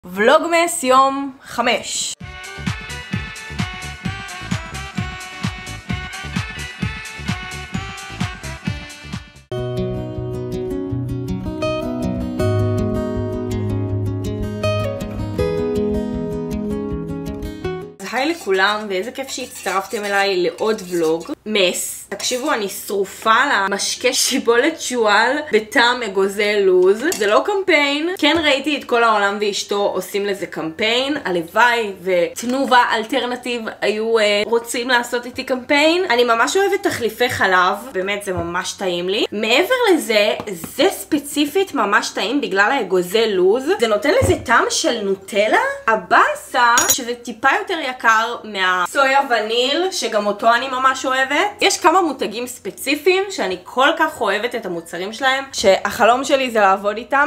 ולוגמס יום 5. היי לכולם, ואיזה כיף שהצטרפתם אליי לעוד ולוג. מס, תקשיבו, אני שרופה למשקה שיבולת שועל בטעם אגוזי לוז. זה לא קמפיין, כן ראיתי את כל העולם ואשתו עושים לזה קמפיין. הלוואי ותנובה אלטרנטיב היו רוצים לעשות איתי קמפיין. אני ממש אוהבת תחליפי חלב, באמת זה ממש טעים לי. מעבר לזה, זה ספציפית ממש טעים בגלל האגוזי לוז. זה נותן לזה טעם של נוטלה. הבאסה שזה טיפה יותר יקר מהסויה וניל, שגם אותו אני ממש אוהבת. יש כמה מותגים ספציפיים שאני כל כך אוהבת את המוצרים שלהם, שהחלום שלי זה לעבוד איתם.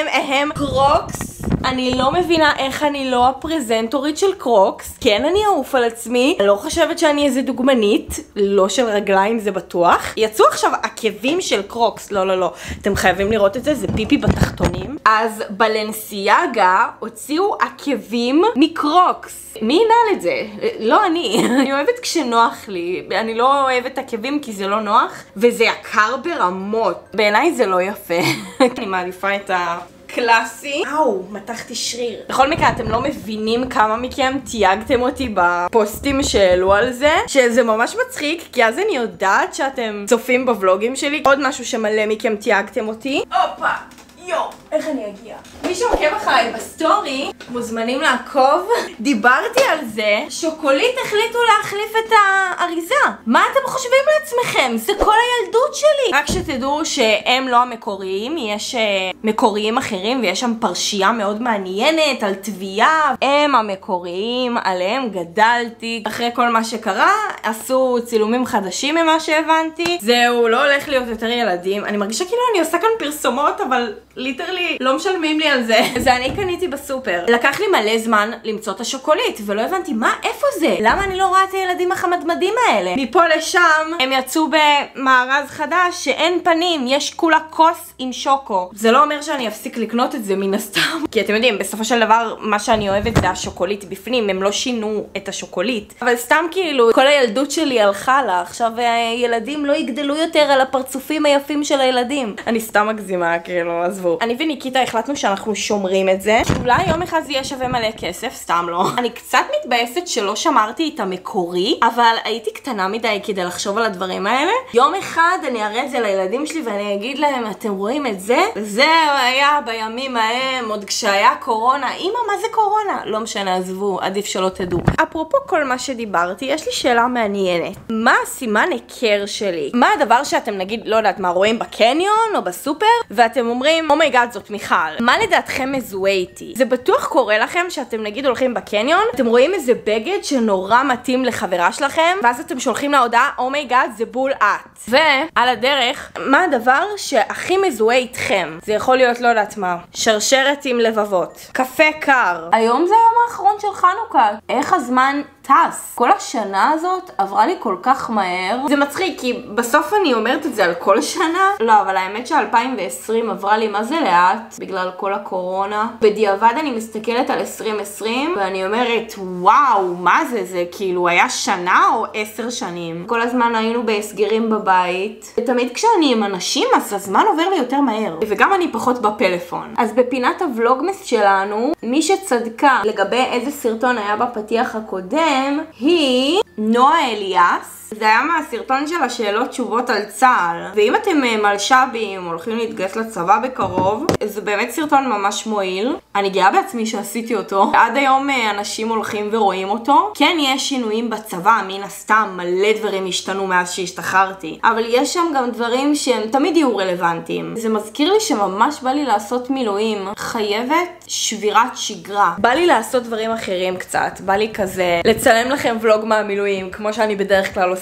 קרוקס. אני לא מבינה איך אני לא הפרזנטורית של קרוקס. כן, אני אעוף על עצמי. אני לא חושבת שאני איזה דוגמנית, לא של רגליים, זה בטוח. יצאו עכשיו עקבים של קרוקס. לא. אתם חייבים לראות את זה, זה פיפי בתחתונים. אז בלנסיאגה הוציאו עקבים מקרוקס. מי ינהל את זה? לא אני. אני אוהבת כשנוח לי. אני לא אוהבת עקבים כי זה לא נוח, וזה יקר ברמות. בעיניי זה לא יפה. אני מעדיפה את קלאסי. מתחתי שריר. בכל מקרה, אתם לא מבינים כמה מכם תייגתם אותי בפוסטים שהעלו על זה, שזה ממש מצחיק, כי אז אני יודעת שאתם צופים בוולוגים שלי. עוד משהו שמלא מכם תייגתם אותי. איך אני אגיע? מי שעוקב אחריי בסטורי מוזמנים לעקוב. דיברתי על זה, שוקולית החליטו להחליף את האריזה. מה אתם חושבים לעצמכם? זה כל הילדות שלי. רק שתדעו שהם לא המקוריים, יש מקוריים אחרים, ויש שם פרשייה מאוד מעניינת על תביעה. הם המקוריים, עליהם גדלתי. אחרי כל מה שקרה, עשו צילומים חדשים ממה שהבנתי. זהו, לא הולך להיות יותר ילדים. אני מרגישה כאילו אני עושה כאן פרסומות, אבל ליטרלי לא משלמים לי על זה. זה אני קניתי בסופר. לקח לי מלא זמן למצוא את השוקולית, ולא הבנתי איפה זה? למה אני לא רואה את הילדים החמדמדים האלה? מפה לשם הם יצאו במארז חדש שאין פנים, יש כולה כוס עם שוקו. זה לא אומר שאני אפסיק לקנות את זה מן הסתם, כי אתם יודעים, בסופו של דבר מה שאני אוהבת זה השוקולית בפנים. הם לא שינו את השוקולית, אבל סתם כאילו כל הילדות שלי הלכה לה. עכשיו הילדים לא יגדלו יותר על הפרצופים היפים של הילדים. אני סתם מגזימה, כאילו, עזבו. אני וניקיטה החלטנו שאנחנו שומרים את זה. אולי יום אחד זה יהיה שווה מלא כסף, סתם לא. אני קצת מתבאסת שלא שמרתי את המקורי, אבל הייתי קטנה מדי כדי לחשוב על הדברים האלה. יום אחד אני אראה את זה לילדים שלי ואני אגיד להם, אתם רואים את זה? זה היה בימים ההם, עוד כשהיה קורונה. אמא, מה זה קורונה? לא משנה, עזבו, עדיף שלא תדעו. אפרופו כל מה שדיברתי, יש לי שאלה מעניינת. מה הסימן היכר שלי? מה הדבר שאתם נגיד, לא יודעת מה, רואים בקניון או בסופר, ואתם אומרים, אומייגאד, זאת מיכל. מה לדעתכם מזוהה איתי? זה בטוח קורה לכם שאתם נגיד הולכים בקניון, אתם רואים איזה בגד שנורא מתאים לחברה שלכם, ואז אתם שולחים לה הודעה, אומייגאד, זה בול את. ועל הדרך, מה הדבר שהכי מזוהה איתכם? זה יכול להיות לא יודעת מה, שרשרת עם לבבות, קפה קר. היום זה היום האחרון של חנוכה. איך הזמן טס. כל השנה הזאת עברה לי כל כך מהר. זה מצחיק כי בסוף אני אומרת את זה על כל שנה. לא, אבל האמת ש-2020 עברה לי מה זה לאט בגלל כל הקורונה. בדיעבד אני מסתכלת על 2020 ואני אומרת וואו, מה זה? זה כאילו היה שנה או 10 שנים. כל הזמן היינו בהסגרים בבית. ותמיד כשאני עם אנשים אז הזמן עובר לי יותר מהר. וגם אני פחות בפלאפון. אז בפינת הוולוגמס שלנו, מי שצדקה לגבי איזה סרטון היה בפתיח הקודם, היא נועה אליאס. זה היה מהסרטון של השאלות תשובות על צה"ל. ואם אתם מלשבים, הולכים להתגייס לצבא בקרוב, זה באמת סרטון ממש מועיל. אני גאה בעצמי שעשיתי אותו. עד היום אנשים הולכים ורואים אותו. כן, יש שינויים בצבא, מן הסתם, מלא דברים השתנו מאז שהשתחררתי. אבל יש שם גם דברים שהם תמיד יהיו רלוונטיים. זה מזכיר לי שממש בא לי לעשות מילואים. חייבת שבירת שגרה. בא לי לעשות דברים אחרים קצת. בא לי כזה לצלם לכם ולוג מהמילואים, כמו שאני בדרך כלל עושה.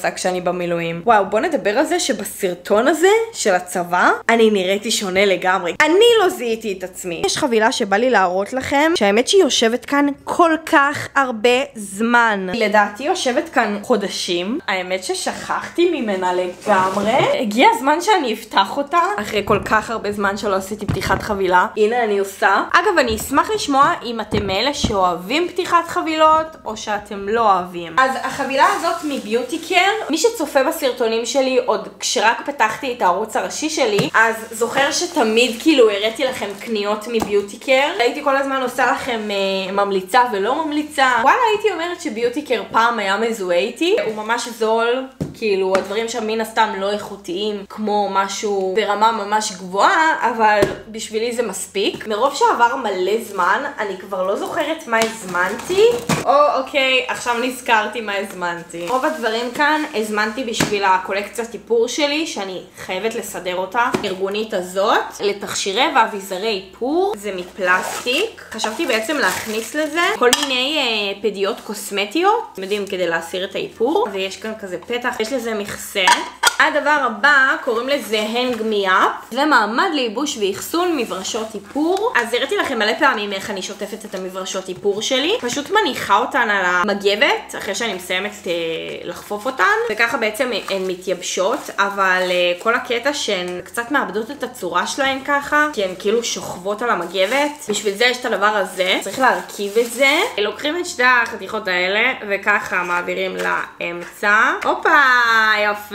עושה כשאני במילואים. וואו, בוא נדבר על זה שבסרטון הזה של הצבא, אני נראיתי שונה לגמרי. אני לא זיהיתי את עצמי. יש חבילה שבא לי להראות לכם, שהאמת שהיא יושבת כאן כל כך הרבה זמן. לדעתי יושבת כאן חודשים. האמת ששכחתי ממנה לגמרי. הגיע הזמן שאני אפתח אותה, אחרי כל כך הרבה זמן שלא עשיתי פתיחת חבילה. הנה אני עושה. אגב, אני אשמח לשמוע אם אתם מאלה שאוהבים פתיחת חבילות, או שאתם לא אוהבים. אז החבילה הזאת מביוטי קר, מי שצופה בסרטונים שלי עוד כשרק פתחתי את הערוץ הראשי שלי, אז זוכר שתמיד כאילו הראיתי לכם קניות מביוטי קר. הייתי כל הזמן עושה לכם ממליצה ולא ממליצה. וואלה, הייתי אומרת שביוטי קר פעם היה מזוהה איתי. הוא ממש זול, כאילו הדברים שם מן הסתם לא איכותיים, כמו משהו ברמה ממש גבוהה, אבל בשבילי זה מספיק. מרוב שעבר מלא זמן, אני כבר לא זוכרת מה הזמנתי. אוקיי, עכשיו נזכרתי מה הזמנתי. רוב הדברים כאן הזמנתי בשביל הקולקציית איפור שלי, שאני חייבת לסדר אותה. הארגונית הזאת, לתכשירי ואביזרי איפור, זה מפלסטיק. חשבתי בעצם להכניס לזה כל מיני פדיות קוסמטיות, אתם יודעים, כדי להסיר את האיפור. ויש כאן כזה פתח, יש לזה מכסה. הדבר הבא, קוראים לזה Hang Me Up. זה מעמד לייבוש ואחסון מברשות איפור. אז הראיתי לכם מלא פעמים איך אני שוטפת את המברשות איפור שלי. פשוט מניחה אותן על המגבת, אחרי שאני מסיימת לחפוף אותן. וככה בעצם הן מתייבשות, אבל כל הקטע שהן קצת מאבדות את הצורה שלהן ככה, כי הן כאילו שוכבות על המגבת. בשביל זה יש את הדבר הזה. צריך להרכיב את זה. לוקחים את שתי החתיכות האלה, וככה מעבירים לאמצע. הופה, יפה.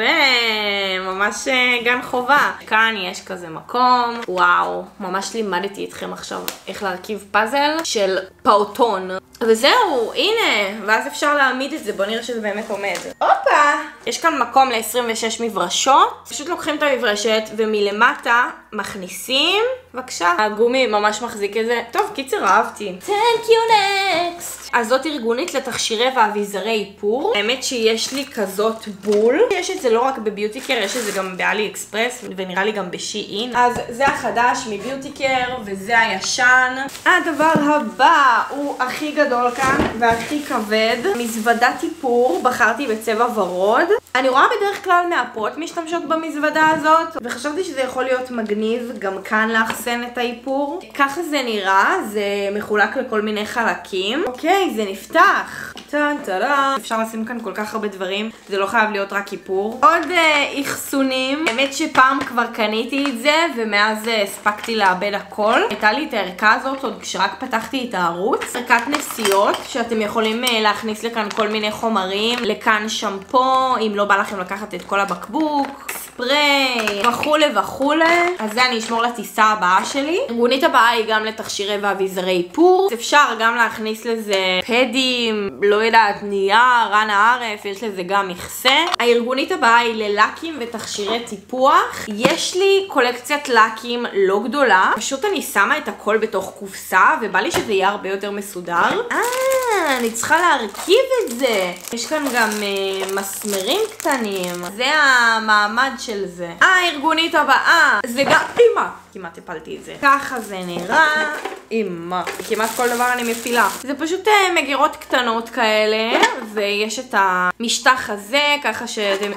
ממש גן חובה. כאן יש כזה מקום. וואו, ממש לימדתי אתכם עכשיו איך להרכיב פאזל של פעוטון. וזהו, הנה, ואז אפשר להעמיד את זה. בוא נראה שזה באמת עומד. הופה! יש כאן מקום ל-26 מברשות. פשוט לוקחים את המברשת ומלמטה מכניסים. בבקשה. הגומי ממש מחזיק את זה. טוב, קיצר, אהבתי. Thank you next. אז זאת ארגונית לתכשירי ואביזרי איפור. האמת שיש לי כזאת בול. יש את זה לא רק בביוטי קר, יש את זה גם באלי אקספרס, ונראה לי גם בשי-אין. אז זה החדש מביוטי קר, וזה הישן. הדבר הבא הוא הכי גדול כאן, והכי כבד. מזוודת איפור, בחרתי בצבע ורוד. אני רואה בדרך כלל מהפות משתמשות במזוודה הזאת, וחשבתי שזה יכול להיות מגניב גם כאן לאחסן את האיפור. ככה זה נראה, זה מחולק לכל מיני חלקים. אוקיי, זה נפתח. טן טרה. אפשר לשים כאן כל כך הרבה דברים, זה לא חייב להיות רק איפור. עוד אחסונים. האמת שפעם כבר קניתי את זה, ומאז הספקתי לאבד הכל. הייתה לי את הערכה הזאת עוד כשרק פתחתי את הערוץ. ערכת נסיעות, שאתם יכולים להכניס לכאן כל מיני חומרים. לכאן שמפו, אם לא בא לכם לקחת את כל הבקבוק. ספרי, וכולי וכולי. אז זה אני אשמור לטיסה הבאה שלי. הארגונית הבאה היא גם לתכשירי ואביזרי איפור. אפשר גם להכניס לזה פדים, לא יודעת, נייר, רנה ערף, יש לזה גם מכסה. הארגונית הבאה היא ללקים ותכשירי טיפוח. יש לי קולקציית לקים לא גדולה. פשוט אני שמה את הכל בתוך קופסה, ובא לי שזה יהיה הרבה יותר מסודר. אני צריכה להרכיב את זה. יש כאן גם מסמרים קטנים. זה המעמד של זה. הארגונית הבאה, זה גם... אימא! כמעט הפלתי את זה. ככה זה נראה. אימא. כמעט כל דבר אני מפילה. זה פשוט מגירות קטנות כאלה, ויש את המשטח הזה, ככה שאתם...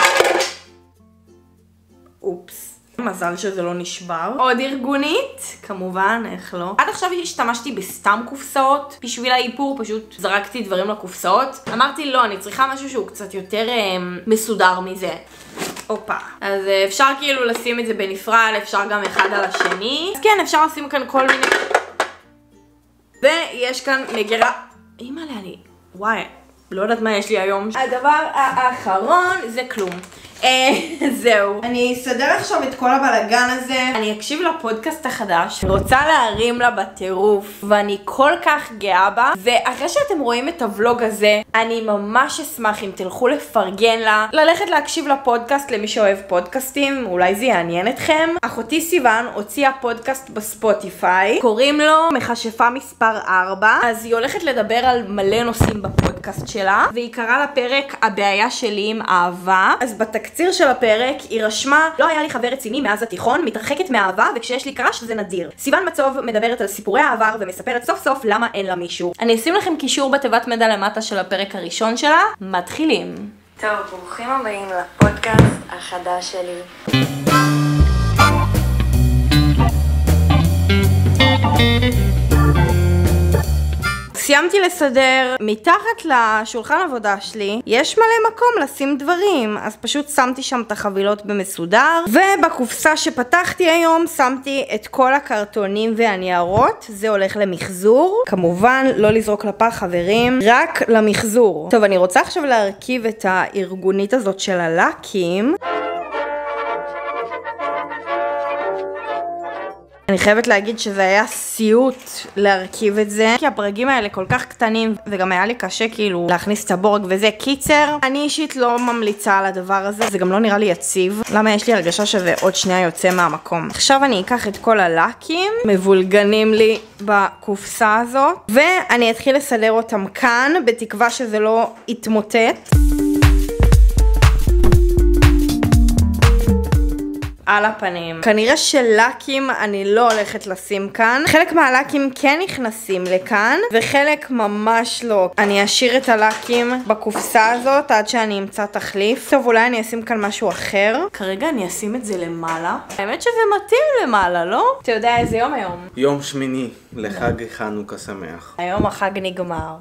אופס. מזל שזה לא נשבר. עוד ארגונית, כמובן, איך לא. עד עכשיו השתמשתי בסתם קופסאות בשביל האיפור, פשוט זרקתי דברים לקופסאות. אמרתי לא, אני צריכה משהו שהוא קצת יותר מסודר מזה. אופה. אז אפשר כאילו לשים את זה בנפרד, אפשר גם אחד על השני. אז כן, אפשר לשים כאן כל מיני... ויש כאן מגירה... אימא'לה, אני... וואי, לא יודעת מה יש לי היום. הדבר האחרון זה כלום. זהו. אני אסדר עכשיו את כל הבלגן הזה. אני אקשיב לפודקאסט החדש. רוצה להרים לה בטירוף, ואני כל כך גאה בה. ואחרי שאתם רואים את הוולוג הזה, אני ממש אשמח אם תלכו לפרגן לה, ללכת להקשיב לפודקאסט למי שאוהב פודקאסטים, אולי זה יעניין אתכם. אחותי סיוון הוציאה פודקאסט בספוטיפיי, קוראים לו מכשפה מספר 4. אז היא הולכת לדבר על מלא נושאים בפודקאסט שלה, והיא קראה לפרק הבעיה שלי עם אהבה. אז בתקציר של הפרק היא רשמה: לא היה לי חבר רציני מאז התיכון, מתרחקת מהאהבה, וכשיש לי קרש זה נדיר. סיוון מצוב מדברת על סיפורי העבר ומספרת סוף סוף למה אין לה מישהו. אני אשים לכם קישור בתיבת מידע למטה של הפרק הראשון שלה. מתחילים. טוב, ברוכים הבאים לפודקאסט החדש שלי. סיימתי לסדר, מתחת לשולחן עבודה שלי יש מלא מקום לשים דברים, אז פשוט שמתי שם את החבילות במסודר, ובקופסה שפתחתי היום שמתי את כל הקרטונים והניירות, זה הולך למחזור, כמובן לא לזרוק לפח חברים, רק למחזור. טוב, אני רוצה עכשיו להרכיב את הארגונית הזאת של הלקים. אני חייבת להגיד שזה היה סיוט להרכיב את זה, כי הפרגים האלה כל כך קטנים, וגם היה לי קשה כאילו להכניס את הבורג וזה. קיצר, אני אישית לא ממליצה על הדבר הזה, זה גם לא נראה לי יציב. למה יש לי הרגשה שזה עוד שנייה יוצא מהמקום. עכשיו אני אקח את כל הלקים, מבולגנים לי בקופסה הזאת, ואני אתחיל לסדר אותם כאן, בתקווה שזה לא יתמוטט. על הפנים. כנראה שלקים אני לא הולכת לשים כאן. חלק מהלקים כן נכנסים לכאן, וחלק ממש לא. אני אשאיר את הלקים בקופסה הזאת עד שאני אמצא תחליף. טוב, אולי אני אשים כאן משהו אחר. כרגע אני אשים את זה למעלה. האמת שזה מתאים למעלה, לא? אתה יודע איזה יום היום? יום שמיני, לחג חנוכה שמח. היום החג נגמר.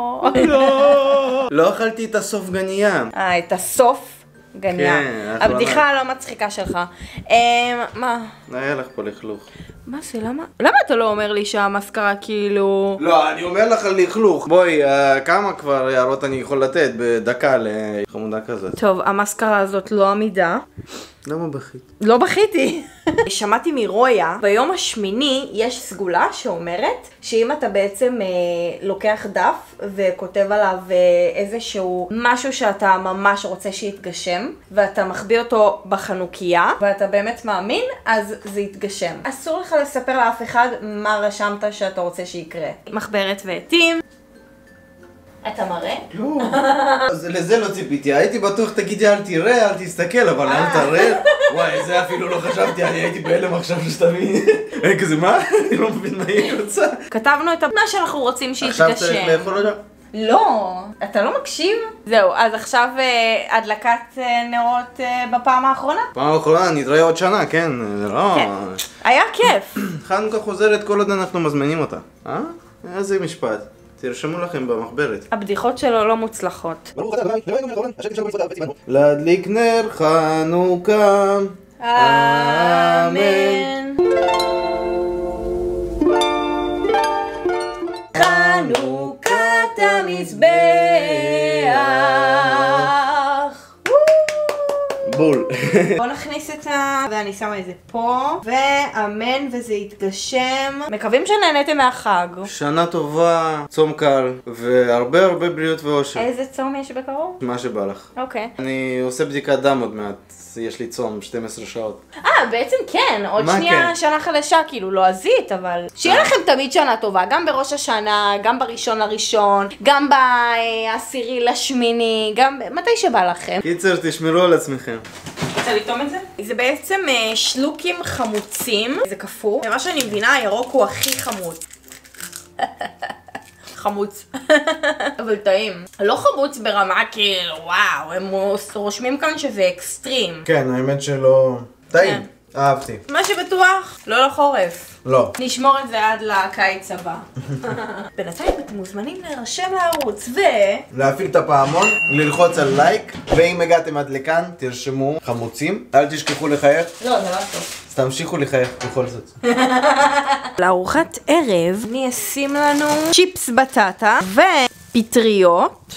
לא אכלתי את הסוף גנייה. את הסוף גניה. הבדיחה הלא מצחיקה שלך. מה? היה לך פה לכלוך. מה זה? למה אתה לא אומר לי שהמסקרה כאילו... לא, אני אומר לך על לכלוך. בואי, כמה כבר הערות אני יכול לתת בדקה לחמודה כזאת? טוב, המסקרה הזאת לא עמידה. למה בכית? לא בכיתי. שמעתי מרויה, ביום השמיני יש סגולה שאומרת שאם אתה בעצם לוקח דף וכותב עליו איזשהו משהו שאתה ממש רוצה שיתגשם, ואתה מחביא אותו בחנוכיה, ואתה באמת מאמין, אז זה יתגשם. אסור לך לספר לאף אחד מה רשמת שאתה רוצה שיקרה. מחברת ועטים. אתה מראה? לא. אז לזה לא ציפיתי, הייתי בטוח תגידי אל תראה, אל תסתכל, אבל אל תראה. וואי, זה אפילו לא חשבתי, אני הייתי בהלם עכשיו שתבין. כזה מה? אני לא מבין מה היא רוצה. כתבנו את מה שאנחנו רוצים שיתגשם. עכשיו צריך לאכול אותה? לא, אתה לא מקשיב? זהו, אז עכשיו הדלקת נרות בפעם האחרונה? פעם האחרונה, נתראה עוד שנה, כן? זה לא... היה כיף. חנוכה חוזרת כל עוד אנחנו מזמינים אותה. איזה משפט. תרשמו לכם במחברת. הבדיחות שלו לא מוצלחות. להדליק נר חנוכה. אמן. חנוכת המזבח. בול. בוא נכניס את ואני שמה את זה פה, ואמן וזה יתגשם. מקווים שנהנתם מהחג. שנה טובה, צום קל, והרבה הרבה בריאות ואושר. איזה צום יש בקרוב? מה שבא לך. אוקיי. אני עושה בדיקת דם עוד מעט, יש לי צום 12 שעות. בעצם כן, עוד שנייה שנה חדשה, כאילו לא עזית, אבל שיהיה לכם תמיד שנה טובה, גם בראש השנה, גם בראשון לראשון, גם בעשירי לשמיני, גם מתי שבא לכם. קיצר, תשמרו על עצמכם. רוצה לטעום את זה? זה בעצם שלוקים חמוצים, זה קפוא. ומה שאני מבינה, הירוק הוא הכי חמוץ. חמוץ. אבל טעים. לא חמוץ ברמה כאילו, וואו, הם רושמים כאן שזה אקסטרים. כן, האמת שלא... טעים. אהבתי. מה שבטוח, לא לחורף. לא. נשמור את זה עד לקיץ הבא. בינתיים אתם מוזמנים להירשם לערוץ להפעיל את הפעמון, ללחוץ על לייק, ואם הגעתם עד לכאן, תרשמו חמוצים. אל תשכחו לחייך. לא, זה לא טוב. אז תמשיכו לחייך בכל זאת. לארוחת ערב אני אשים לנו צ'יפס בטטה ופטריות.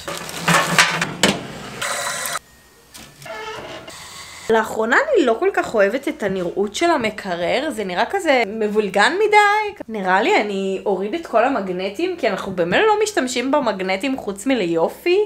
לאחרונה אני לא כל כך אוהבת את הנראות של המקרר, זה נראה כזה מבולגן מדי. נראה לי אני אוריד את כל המגנטים, כי אנחנו באמת לא משתמשים במגנטים חוץ מליופי.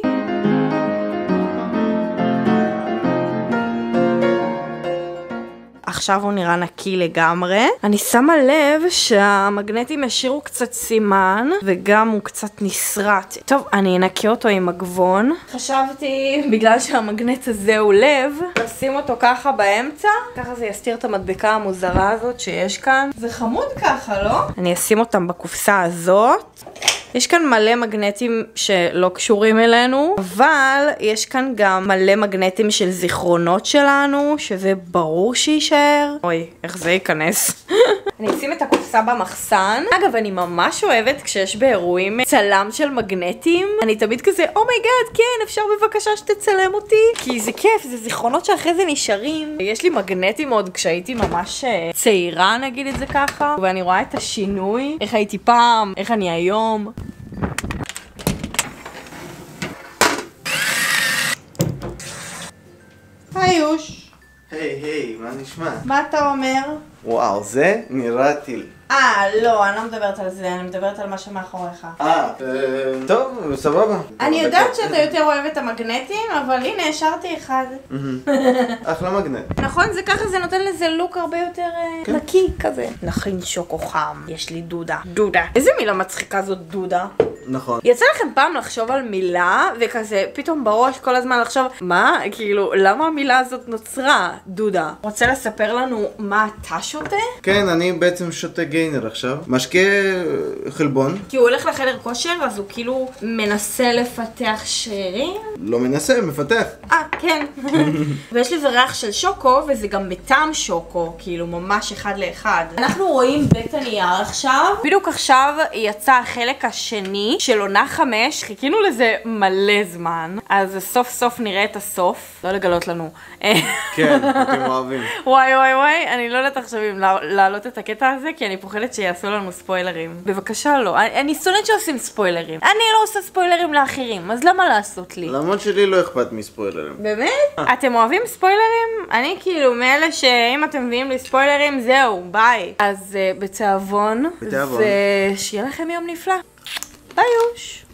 עכשיו הוא נראה נקי לגמרי. אני שמה לב שהמגנטים השאירו קצת סימן, וגם הוא קצת נסרט. טוב, אני אנקה אותו עם מגבון. חשבתי, בגלל שהמגנט הזה הוא לב, לשים אותו ככה באמצע. ככה זה יסתיר את המדבקה המוזרה הזאת שיש כאן. זה חמוד ככה, לא? אני אשים אותם בקופסה הזאת. יש כאן מלא מגנטים שלא קשורים אלינו, אבל יש כאן גם מלא מגנטים של זיכרונות שלנו, שזה ברור שישאר. אוי, איך זה ייכנס? אני אשים את הקופסה במחסן. אגב, אני ממש אוהבת כשיש באירועים צלם של מגנטים. אני תמיד כזה, אומייגאד, כן, אפשר בבקשה שתצלם אותי? כי זה כיף, זה זיכרונות שאחרי זה נשארים. יש לי מגנטים עוד כשהייתי ממש צעירה, נגיד את זה ככה. ואני רואה את השינוי, איך הייתי פעם, איך אני היום. היוש. היי, מה נשמע? מה אתה אומר? וואו, זה נראה טיל. לא, אני לא מדברת על זה, אני מדברת על מה שמאחוריך. טוב, סבבה. אני יודעת שאתה יותר אוהב את המגנטים, אבל הנה, השארתי אחד. אחלה מגנט. נכון, זה ככה, זה נותן לזה לוק הרבה יותר נקי כזה. נכין שוקו חם, יש לי דודה. דודה. איזה מילה מצחיקה זאת דודה? נכון. יצא לכם פעם לחשוב על מילה, וכזה פתאום בראש כל הזמן לחשוב, מה? כאילו, למה המילה הזאת נוצרה? דודה. רוצה לספר לנו מה אתה שותה? כן, אני בעצם שותה גיינר עכשיו. משקה חלבון. כי הוא הולך לחדר כושר, אז הוא כאילו מנסה לפתח שרירים? לא מנסה, מפתח. כן. ויש לזה ריח של שוקו, וזה גם בטעם שוקו, כאילו ממש אחד לאחד. אנחנו רואים בית הנייר עכשיו. בדיוק עכשיו יצא החלק השני של עונה 5, חיכינו לזה מלא זמן, אז סוף סוף נראה את הסוף. לא לגלות לנו. כן, אתם אוהבים. וואי, אני לא יודעת עכשיו אם להעלות את הקטע הזה, כי אני פוחדת שיעשו לנו ספוילרים. בבקשה לא, אני שונאת שעושים ספוילרים. אני לא עושה ספוילרים לאחרים, אז למה לעשות לי? למרות שלי לא אכפת מספוילרים. באמת? אתם אוהבים ספוילרים? אני כאילו מאלה שאם אתם מביאים לי ספוילרים, זהו, ביי. אז בתיאבון, ושיהיה לכם יום נפלא. ביי יוש.